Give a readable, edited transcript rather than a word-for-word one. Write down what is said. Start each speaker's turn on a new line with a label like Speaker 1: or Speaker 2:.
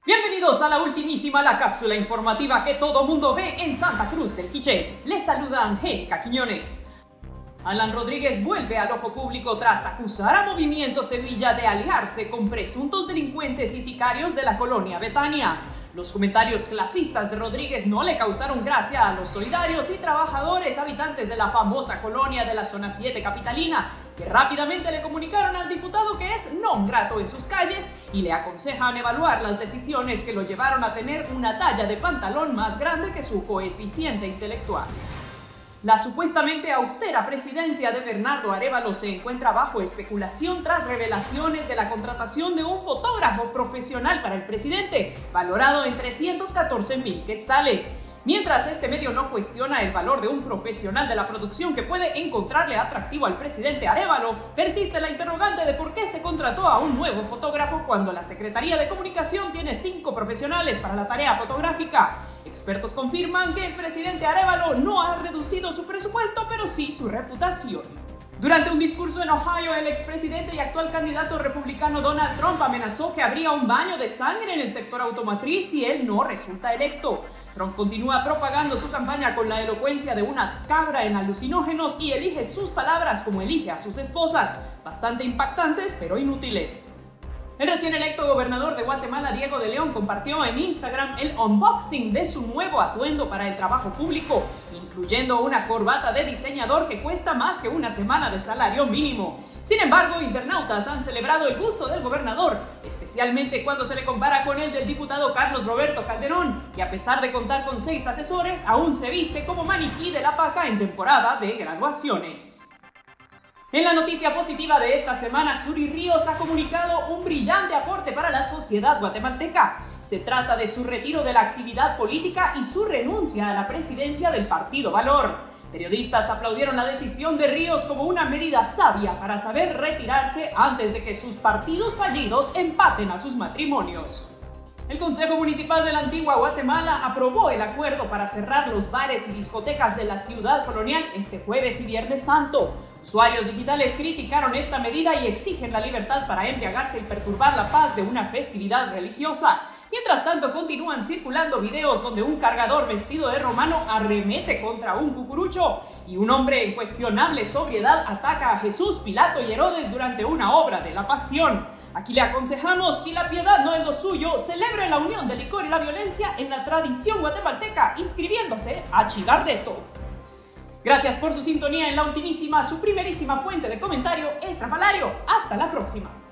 Speaker 1: Bienvenidos a la ultimísima, la cápsula informativa que todo mundo ve en Santa Cruz del Quiché. Les saluda Angélica Quiñones. Alan Rodríguez vuelve al ojo público tras acusar a Movimiento Sevilla de aliarse con presuntos delincuentes y sicarios de la colonia Betania. Los comentarios clasistas de Rodríguez no le causaron gracia a los solidarios y trabajadores habitantes de la famosa colonia de la zona 7 capitalina, que rápidamente le comunicaron al diputado que es non grato en sus calles y le aconsejan evaluar las decisiones que lo llevaron a tener una talla de pantalón más grande que su coeficiente intelectual. La supuestamente austera presidencia de Bernardo Arévalo se encuentra bajo especulación tras revelaciones de la contratación de un fotógrafo profesional para el presidente, valorado en 314,000 quetzales. Mientras este medio no cuestiona el valor de un profesional de la producción que puede encontrarle atractivo al presidente Arévalo, persiste la interrogante de por qué se contrató a un nuevo fotógrafo cuando la Secretaría de Comunicación tiene 5 profesionales para la tarea fotográfica. Expertos confirman que el presidente Arévalo no ha reducido su presupuesto, pero sí su reputación. Durante un discurso en Ohio, el expresidente y actual candidato republicano Donald Trump amenazó que habría un baño de sangre en el sector automotriz si él no resulta electo. Trump continúa propagando su campaña con la elocuencia de una cabra en alucinógenos y elige sus palabras como elige a sus esposas, bastante impactantes pero inútiles. El recién electo gobernador de Guatemala, Diego de León, compartió en Instagram el unboxing de su nuevo atuendo para el trabajo público, incluyendo una corbata de diseñador que cuesta más que una semana de salario mínimo. Sin embargo, internautas han celebrado el gusto del gobernador, especialmente cuando se le compara con el del diputado Carlos Roberto Calderón, que a pesar de contar con 6 asesores, aún se viste como maniquí de la paca en temporada de graduaciones. En la noticia positiva de esta semana, Suri Ríos ha comunicado un brillante aporte para la sociedad guatemalteca. Se trata de su retiro de la actividad política y su renuncia a la presidencia del Partido Valor. Periodistas aplaudieron la decisión de Ríos como una medida sabia para saber retirarse antes de que sus partidos fallidos empaten a sus matrimonios. El Consejo Municipal de la Antigua Guatemala aprobó el acuerdo para cerrar los bares y discotecas de la ciudad colonial este jueves y viernes santo. Usuarios digitales criticaron esta medida y exigen la libertad para embriagarse y perturbar la paz de una festividad religiosa. Mientras tanto, continúan circulando videos donde un cargador vestido de romano arremete contra un cucurucho y un hombre en cuestionable sobriedad ataca a Jesús, Pilato y Herodes durante una obra de la Pasión. Aquí le aconsejamos, si la piedad no es lo suyo, celebre la unión del licor y la violencia en la tradición guatemalteca, inscribiéndose a Chigarreto. Gracias por su sintonía en la ultimísima, su primerísima fuente de comentario estrafalario. Hasta la próxima.